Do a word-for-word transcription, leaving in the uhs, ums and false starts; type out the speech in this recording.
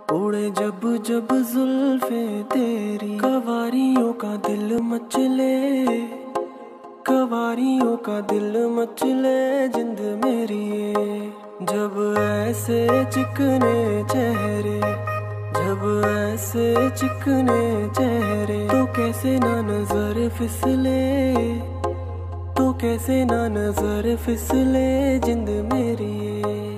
उड़े जब जब जुल्फे तेरी, कवारियों का दिल मचले, कवारियों का दिल मचले जिंद मेरी ये। जब ऐसे चिकने चेहरे, जब ऐसे चिकने चेहरे, तो कैसे ना नजर फिसले, तो कैसे ना नजर फिसले जिंद मेरी ये।